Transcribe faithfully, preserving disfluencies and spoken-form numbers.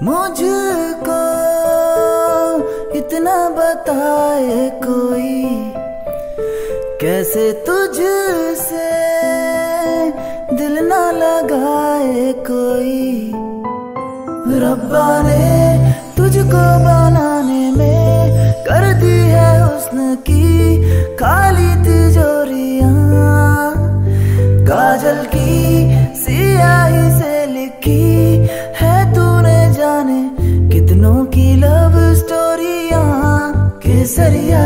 मुझको इतना बताए कोई, कैसे तुझसे दिल ना लगाए कोई। रब्बा ने तुझको बनाने में कर दी है हुस्न की खाली तिजोरियां, काजल की सियाही से लिखी है तूने जाने कितनों की लव स्टोरियां। केसरिया